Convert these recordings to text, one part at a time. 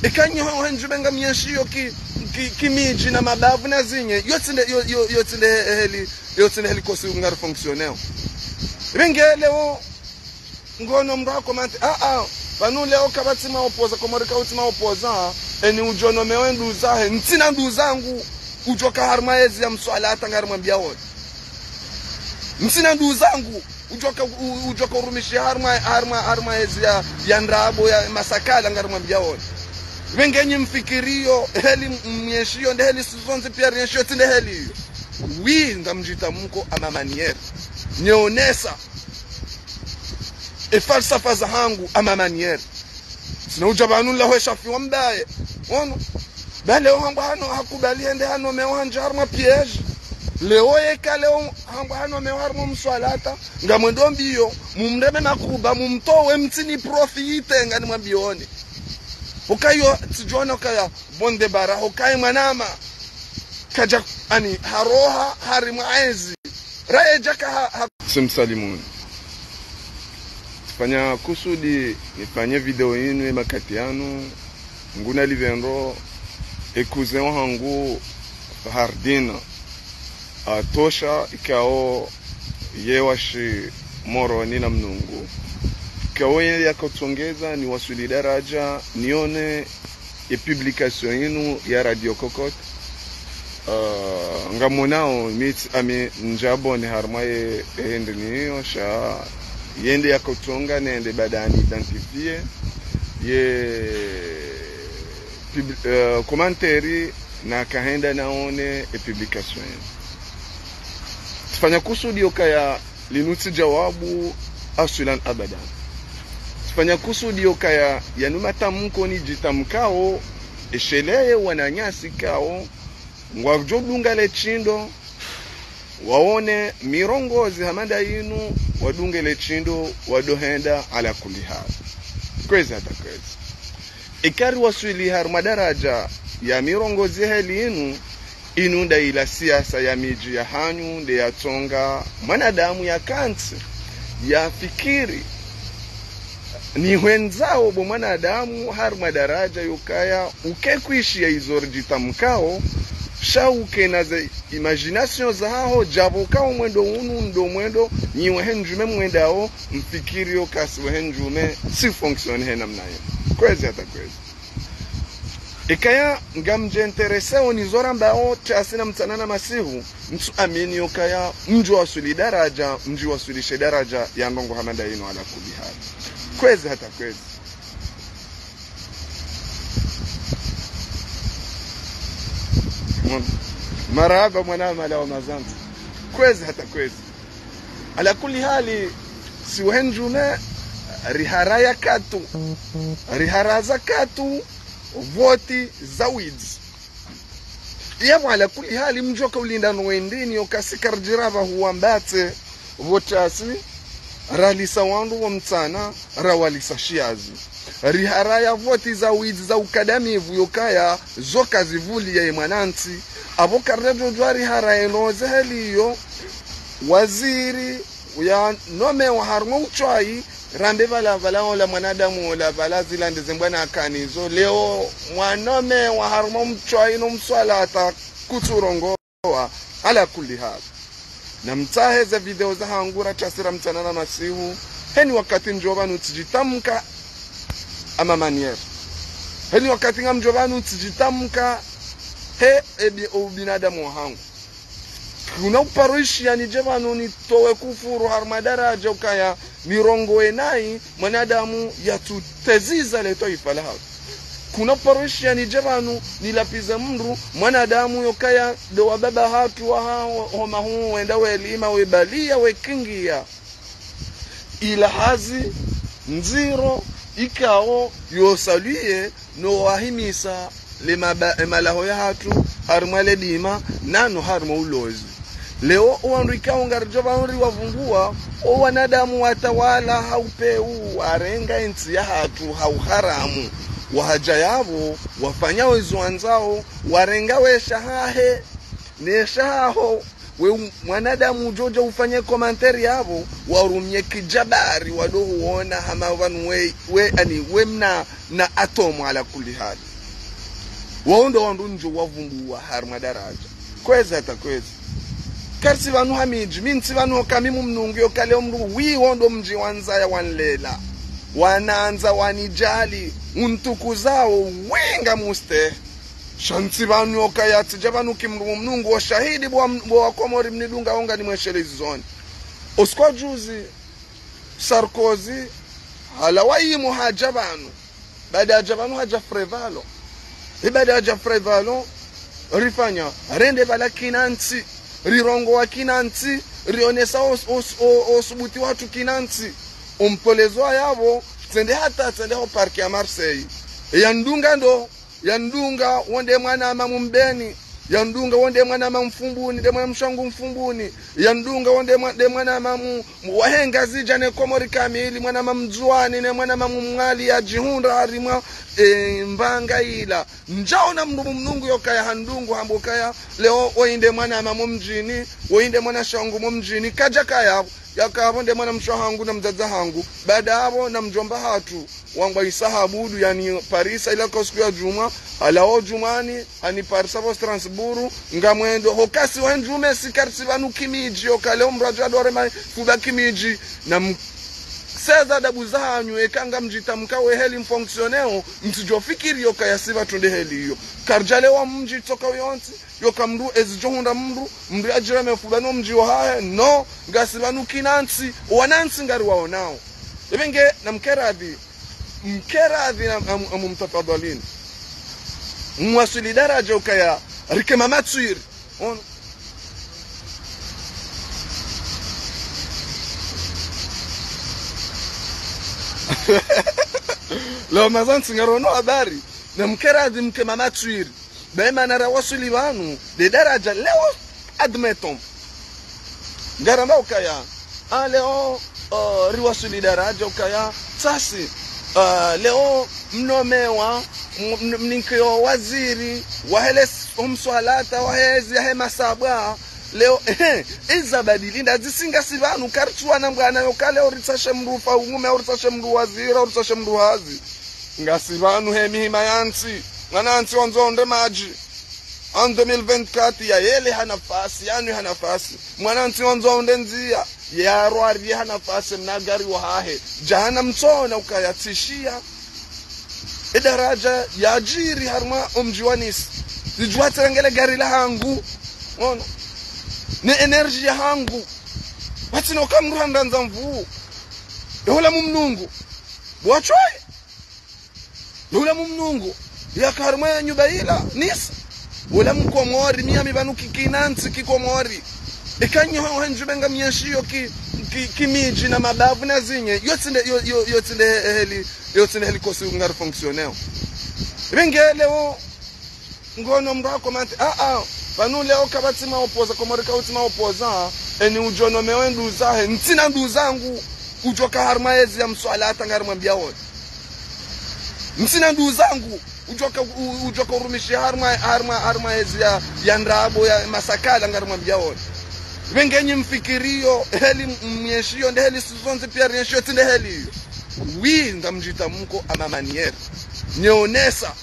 Ikanyo hanjubenga myeshio kimiji na mabavu na zinye yotsinde heli kosi ungar fonctionnel. Ibenge leo ngono mrako mante panu leo kabatima opoza komorika utima opoza eni ujono mewendu zahe ntina nduzangu ujoka harmaezi ya mswalata ngarmwambia wote. Msina nduzangu ujoka urumishi harmaezi ya ndrabo ya masakala ngarmwambia wote. Wengenye mfikirio heli myeshio nde heli sizonzi pia myeshio tinde heli ngamjita mko ama maniere nyeonesa falsafa za hangu ama maniere sina ujabanu la shafi wa mbaye ono bale hangu hano hakubali ende hano mewanja harma piège leo yeka leo hangu hano mewarmo mswalata ngamwendo mbio mumrebe makuba mumtowe mtini profite ngani mwambione ukayo tijona kaya bonde bara ukaye manama kaja ani haroha harimaezi rae jaka simsalimuni fanya kusudi nifanye video yinu makati yanu nguna livendo ekuze wangu hardina atosha ikao yewashi moro nina mnungu kawe ya kutongeza ni wasuli daraja nione publication yinu ya Radio Kokot ngamonao mit ami njabone harmaye endeniyo sha yende ya kutonga nende badani identifier ye commentary na kahenda naone publication tufanya kusudi okaya linuti jawabu asulan abadan fanya kusudi okaya yanumata mko ni jitamkao esheleye wananyasi kao ngwajodunga le chindo waone mirongozi hamanda yinu wadunge le chindo wadohenda ala kulihal kweza takweza ikari waswili har madaraja ya mirongozi heli yinu inunda ila siasa ya miji ya hanyu nde ya tonga mwanadamu ya kanti ya fikiri ni wenzao bo mwanadamu har madaraja yukaya ukekuishi ya izorjita mkao shauke na za imagination zao jabokao mwendo unu ndo mwendo ni wahenjume mwendao mfikiri yokasi wahenjume si fonksione hena mnayo kwezi hata kwezi ikaya ngamje intereseo ni zora mbao chasina mtanana masihu mtu amini yokaya mji wasuli daraja mji wasulishe daraja ya ndongo hamanda ino ala kulihali kwezi hata kwezi maraba mwanama la mazanzi kwezi hata kwezi ala kuli hali si wenjume riharaya katu riharaza katu voti zawidi yamu ala kuli hali mjoka ulinda nwendini yokasikar jiraba huwambate votasi ralisa wandu wa mtana rawalisa shiazi riharaya voti zawidi za ukadamivu yokaya zoka zivuli ya imananti abokarrejo jwari haraya noze heliyo waziri ya nome wa harmo uchwai rambe vala la mwanadamu la vala zilande zimbwana akanizo leo mwanome wa harmo uchwai no mswala ata kuturongoa ala kulli hal na mtahe za video za hangura chasira mtana na masihu heni wakati njobanu tijitamka ama manier heni wakati njobanu tijitamka he ebi ubinadamu hangu kuna uparuishi ya nijebanu ni towe kufuru harmadaraja ukaya mirongo enai mwanadamu ya tuteziza leto ifalaha kuna uparuishi ya nijebanu nilapiza mru mwanadamu yokaya do wababa hatu wa homa huu wenda welima webalia wekingia ila hazi nziro ikao yosalie no wahimisa malaho ya hatu harmale dima nano harma ulozi leo uandika ungarjoba uri wavungua o wanadamu watawala haupeu arenga inti ya hatu hauharamu wahaja yabo wafanya wezo anzao warenga we shahahe ne shaho we mwanadamu ujoja ufanye komantari yabo warumye kijabari wadohuona hama wanu we mna na atomu ala kulli hali waundo wandu njo wavumbuwa harma daraja kwezi hata kwezi karsi vanu hamiji minsi vanu kamimu mnungio kale mnungu wondo mji wanzaya wanlela wananza wanijali untuku zao wenga muste shansi vanu okayati javanu kimrumu mnungu wa shahidi wa komori mnidunga onga ni mweshelizi zoni oskwa juzi Sarkozy halawayi muhajabanu baada ya javanu haja frevalo ibada ya frevalo rifanya rende bala kinansi rirongo wa kinansi rionesa osubuti watu kinansi umpolezwa yabo tsende ho parki ya Marseille yandunga wonde mwana ama mumbeni yandunga wonde mwana ama mfumbuni de mwana mshangu mfumbuni yandunga wonde mwana ama wahenga zijane komori kamili mwana ama mzuani ne mwana ama mngali ya jihunda harima mbanga ila njao na mnungu yokaya handungu hambukaya leo oinde mwana ama mumjini oinde mwana shangu mumjini kaja kaya yakabonde mwana mshahangu na mzaza hangu baada hapo na mjomba hatu wangwa isahabudu yani Parisa ila kwa siku ya juma alao jumani ani Parisa vo Strasbourg ngamwendo hokasi wanjume sikarsi vanu kimiji okale omraja dore mai fuba kimiji na seza dabu zanyu ekanga mjita mkawe heli mfonksioneo msijofikiri yokaya siva tunde heli hiyo karjale wa mji toka yonti yoka mru ezijohunda mru ajira mefubano mji wa hae no ngasivanu kinansi wanansi ngari waonao ibenge na mkeradhi na mtafadhalini mwasili daraja ukaya rikema matswiri ono leo mazansi ngarono habari na mkeradhi mkema matswiri bema na rawasuli wanu de daraja leo admetom garamba ukaya leo riwasuli daraja ukaya sasi leo mnomewa mninkio waziri wahele umswalata wahezi hema sabwa leo izabadilinda zisinga sivanu kartuwa na mbwana yokale oritsashe mrufa umume oritsashe mru wazira oritsashe mru hazi ngasivanu hemihima yansi mwanansi wanzonde maji en 2024 ya yele hanafasi yani hanafasi mwanansi wanzonde nzia ya rwari hanafasi mnagari wahahe jahana mtona ukayatishia idaraja ya jiri harma umjiwanisi zijuhata ngele gari la hangu ono ni energy ya hangu wati no kamru ndanza mvu yola mumnungu bwachoy yola mumnungu ya karma ya nyubaila nisa wala mkomori miami banu kikinansi kikomori ekanyo hanjubenga myashio kimiji na mabavu na zinye yotinde heli kosi ngar fonctionnel ibenge leo ngono mra komante banu leo kabati maopoza komori kauti maopoza eni ujono mewendu zahe ntina nduzangu ujoka harmaezi ya mswalata ngarumambia wote ntina nduzangu ujoka urumishi harma ezi ya ndrabo ya masakala ngarumambia wote vengenyi mfikirio heli myeshio nde heli sizonzi pia ryeshio tinde heli ngamjita mko ama maniere nyeonesa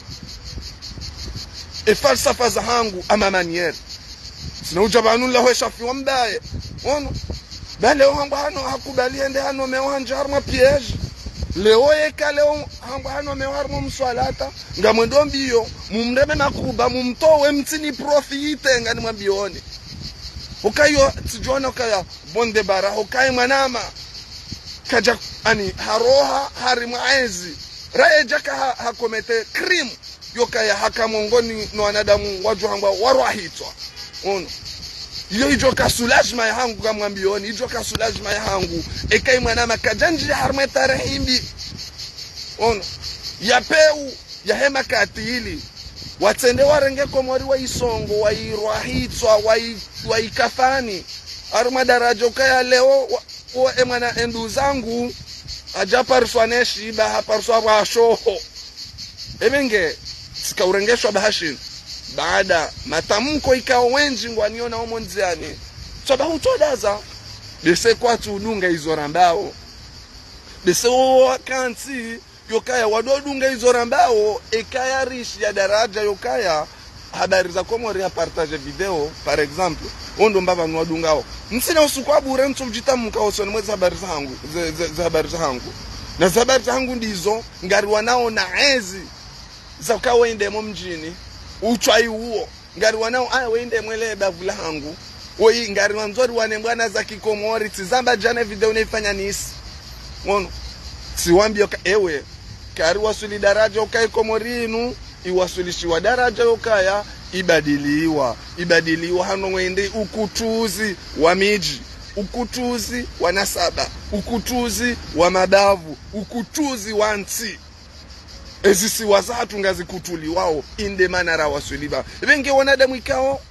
falsafa za hangu ama maniere sina ujabanu la ho shafi wambaye ono bale hangu hano hakubali ende hano mewanja harma piège leo yeka leo hangu hano mewarmo mswalata ngamwendo mbio mumreme makuba mumtowe mtini profite ngani mwambioni ukayo tijona kaya bonde bara ukayo manama kaja ani haroha harimaezi rae jaka hakomete crime yokaya hakamongoni no wanadamu wajuhangwa warwahitwa ono iyo ijoka soulagement ya hangu kamwambioni ijoka soulagement ya hangu ekai manama kajanji harmeta rahimbi ono yapeu ya hema katili watende warenge komori wa isongo wa irwahitwa wa ikafani aruma daraja ukaya leo wa emana endu zangu ajaparswa neshi ba haparswa wa shoho ebenge sikaurengeshwa bahashin baada matamko ikawa wenji ngwaniona homo nziani sababu todaza bese kwa tudunga hizo rambao bese wakansi yokaya wadodunga hizo rambao ekaya rishi ya daraja yokaya habari za komori ya partage video par exemple ondo mbaba nwadungao msina usukwa bure mtujitamuka osoni mwezi habari zangu za habari zangu na habari zangu ndizo ngari wanao na ezi za kawaende mjini uchwai huo ngari wanao wende mwele bavula hangu oi ngari wanzori wane bwana za kikomori tizamba jana video naifanya nisi wono siwambia ewe kari wasuli daraja ukai komorinu iwasulishiwa daraja ukaya ibadiliwa hano mwende ukutuzi wa miji ukutuzi wa nasaba ukutuzi wa mabavu ukutuzi wa nti ezisi wazatu ngazi kutuli wao inde manara wasuliba venge wanadamu ikao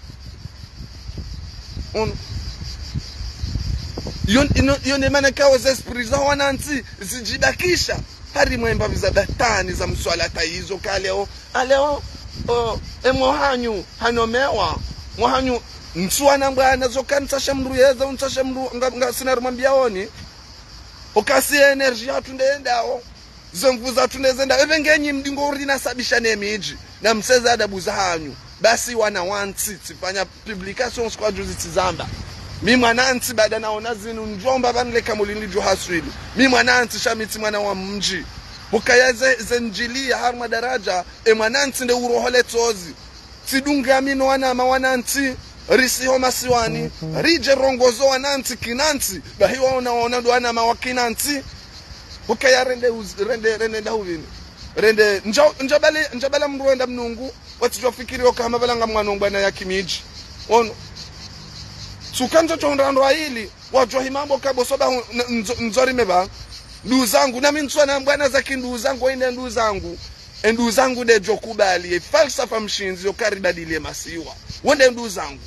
yone mana kao zesprit za wananti zijibakisha hari mwemba za batani za mswalata hizo kaleo aleo emohanyu hanomewa mohanyu mswana mbwana zokanisa shamru yeza unsa shamru ngasina rumambia oni okasi energy hatundendao zemvuza tunezenda evengenyi mdingo urina sabisha nemiji na mseza adabu za hanyu basi wana wanti tifanya publications kwa juzi tizamba mi mwananti bada naona zinu njomba banleka mulini jo haswili mi mwananti shamiti mwana wa mji bukayaze zenjili ya harma daraja mwananti nde urohole tozi tidunga mino wana mawananti risi homa siwani rije rongozo wananti kinanti bahiwa unaona ndo wana mawakinanti bukaya rende ndahuvini rende njabala mruenda mnungu watijofikiri okama balanga mwanongwa na yakimiji ono sukanzo chonrando hili wajua himambo kabo soba nzori meba ndu zangu na mimi na bwana za kindu zangu ende ndu zangu de jokubali falsafa mshinzi yokari badile masiwa wende ndu zangu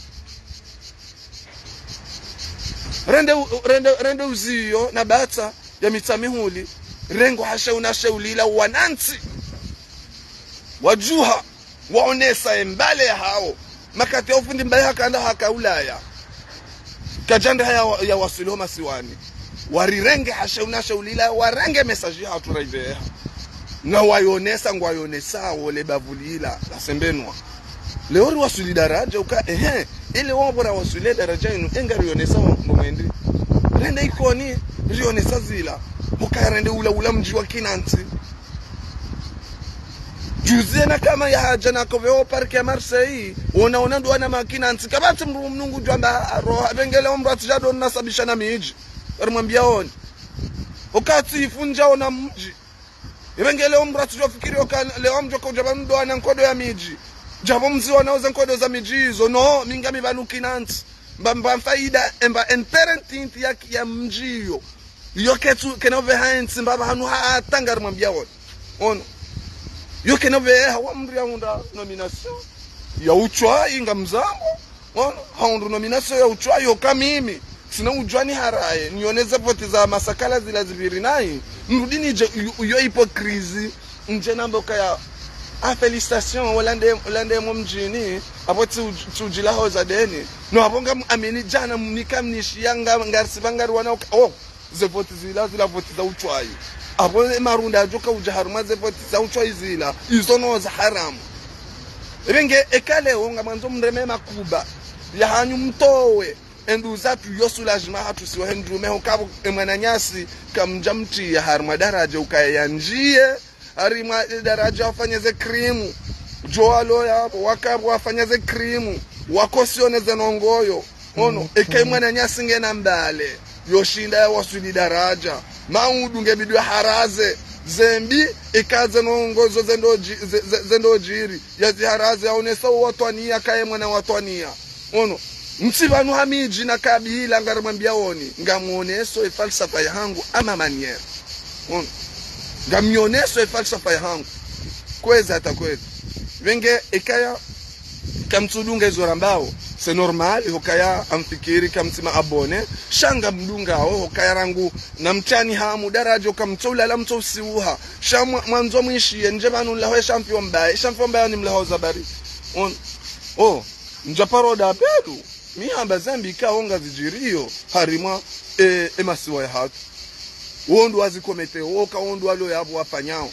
rende uziyo na bata ya mitamihuli rengo hasha unashaulila wananti wajuha waonesa embale hao makati ya ufundi mbale hakanda hakaulaya kajanda ya wasuliho masiwani warirenge hasha unashaulila warenge mesaji haturaiveha na wayonesa ngwayonesa wole bavulila asembenwa leori wasuli daraja uka ile wabora wasuli daraja inu engari yonesa mwendi rende ikoni rionesa zila mukarende ula mji wa kinanti juzena kama ya haja na koveo parki ya Marseille unaona ndo wana makinanti kabati mnungu jwamba roha bengele omro atijado nasabisha na miji arimwambia oni wakati ifunja ona mji bengele omro atijofikiri leo mjo kwa jaba ndo wana nkodo ya miji jabo mzi wanauza nkodo za miji hizo no mingami banu kinanti mbamba faida emba parenting ya mji hiyo yoketu kenove hainsi mbaba hanu hatanga arimwambia oni ono yo kenove hawa mri ya unda nomination ya uchwa inga mzambo haundu nomination ya uchwa yo kamimi sina ujwani haraye nioneze voti za masakala zila zibiri nai mrudini yo hipokrizi nje nambo kaya felicitation walande mjini apoti tujila hoza deni no abonga amini jana mnikamnishi yanga ngarsi bangari wana ze voti zila voti za uchwa abo marunda joka ujaharuma ze voti za uchwa zila izono za haramu renge ekale onga manzo mreme makuba ya hanyu mtowe endu zatu yosulajima hatu siwa hendu meho kabo emwananyasi kamjamti ya haruma daraja ukaya njie harima daraja wafanya ze krimu joalo ya wakabo wafanya ze krimu wakosione ze nongoyo ono ekai mwananyasi ngena mbale yoshinda ya wasuli daraja maudu ngebidu haraze zembi ikaze nongozo zendo jiri yazi haraze yaonesa watwania kaye mwana watwania ono msibanu hamiji na kabila ngarimwambia oni ngamuoneso falsafa yangu ama maniere ono ngamioneso falsafa yangu kweza atakweza venge ikaya kamtudunga hizo rambao c'est normal hokaya amfikiri kamtima abone shanga mdunga hokaya rangu na mtani hamu darajo kamtola la mtosiuha shamwa mwanzo mwishi nje banu la champion mbaye ni mlaho zabari on njaparo da pedu mihamba zambi kaonga vijirio harima emasiwa ya hatu wondo wazikomete woka wondo walo yabo wafanyao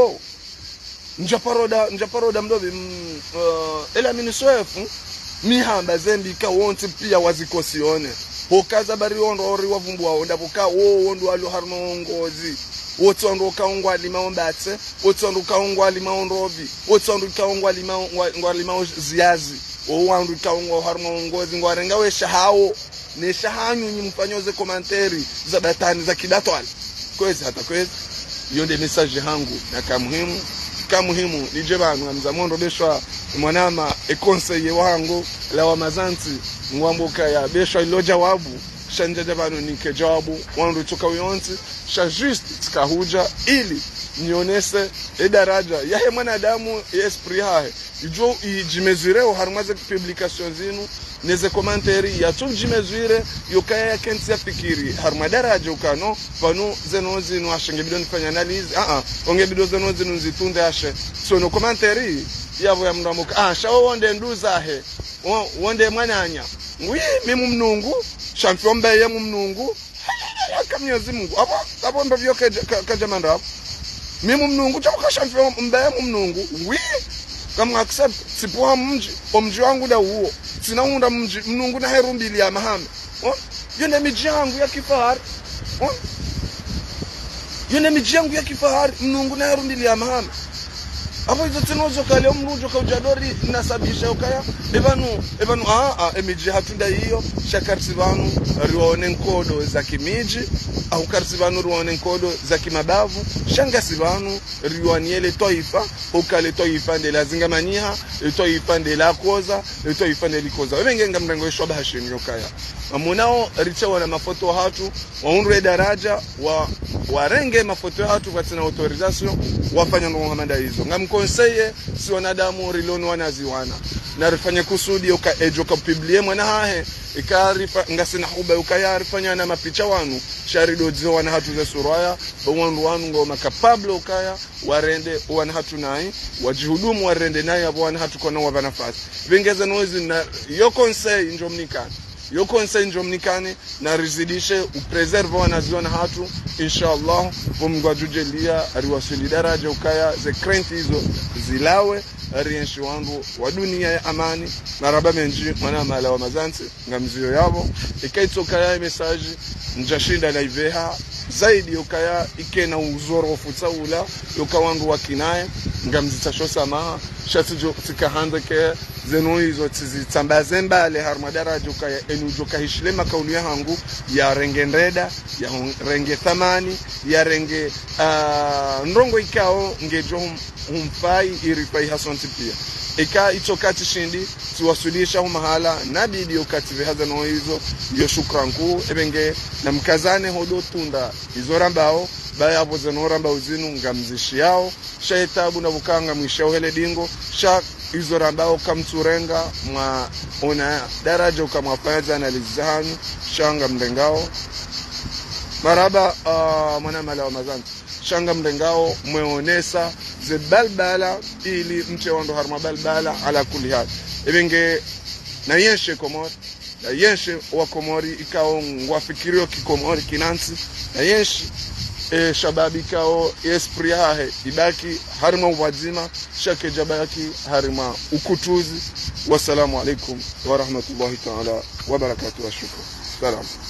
njaparoda mdobi ela minisoefu mihamba zambi ka wonti pia wazikosione hokaza bari wondo ori wavumbu waonda boka wondo walo harima ngozi wotondo kaongwa limaombatse wotondo kaongwa limaonrovi wotondo kaongwa limaongwa ziazi owandu kaongwa harima ngozi ngwarenga wesha hao ne shahanyu nyimfanyoze komanteri za batani za kidatwali kwezi hata kwezi yonde message hangu na kamuhimu nije banu amzamondo beshwa mwanama conseiller wangu la wamazanti ngwamboka ya beshwa ilo jawabu shanje banu nike jawabu wandu toka wionti sha just tikahuja ili nionese daraja yahe mwanadamu esprit hahe ijo ijimezure harmaze publication zinu neze commentary ya tu jimezure yokaya ya kensi ya fikiri harma daraja ukano panu zeno zinu ashenge bidon fanya analyze onge bido zeno zinu zitunde ashe so no commentary yabo ya mnamuka shawo wonde nduza he wonde mwananya ngwi mimu mnungu champion beye mu mnungu akamyozi Mungu abo ndo vyo kajamanda hapo mimu mnungu chako champion mbeye mu mnungu ngwi kama accept sipoa mji wangu da huo sinaunda mji mnungu na herumbili ya mahame yone miji yangu ya kifahari yone miji yangu ya kifahari mnungu na herumbili ya mahame hapo hizo tinozo kale mrujo ka ujadori nasabisha ukaya ebanu emiji hatunda hiyo shakarsibanu rione nkodo za kimiji au karsibanu rione nkodo za kimabavu shangasibanu riwaniele toifa ukale toifa de la zingamania toifa de la koza toifa de likoza wengenga mrengo shoba hashini ukaya amunao richewa na mafoto hatu waundwe daraja warenge mafoto hatu kwa tena autorisation wafanya ngomanda hizo ngamkonseye si wanadamu riloni wanaziwana na rifanye kusudi ukaejoka publie mwana hahe ikarifa ngasina huba ukayarifanya na mapicha wanu sharido dzo wana hatu za suraya bawandu wanu ngoma kapablo ukaya warende wana hatu nai wajihudumu warende nai abo wana hatu kona wabana nafasi vingeza nozi na yo konseye njomnikane na rizidishe upreserve wanaziona hatu inshallah pomgwajujelia ariwasili daraja ukaya ze krenti hizo zilawe arienshi wangu wa dunia ya amani na raba menji mwana mala wa mazanti ngamzio yabo ikaitokaya message njashinda laiveha zaidi ukaya ikena uzoro futsaula yokawandu wakinaye ngamzitasho samaha shatijo tikahandeke zeno hizo tizitsambaze mbale harma daraja ukaya enujoka hishilema kauli yangu ya renge ndreda ya renge thamani ya renge ndrongo ikao ngejo humfai irifai hasonti pia ika itokati shindi tuwasudisha mahala na bidio kative hazano hizo yo shukranku ebenge na mkazane hodo tunda hizo rambao baya hapo zeno rambao zinu ngamzishi yao shaitabu na bukanga mwishao hele dingo sha hizo rambao kamturenga mwa ona daraja ukamwafaza na lizahanu shanga mdengao maraba mwana mala wa mazanti shanga mdengao mweonesa ze balbala ili mche wando harma balbala ala kulli hal ebenge na yenshe komori na yenshe wa komori ikao ngwafikirio kikomori kinansi na yenshe shababi kao esprit hahe ibaki harima wazima shake jabaki harima ukutuzi. Wassalamu alaikum wa rahmatullahi ta'ala wa barakatuh wa shukran. Salam.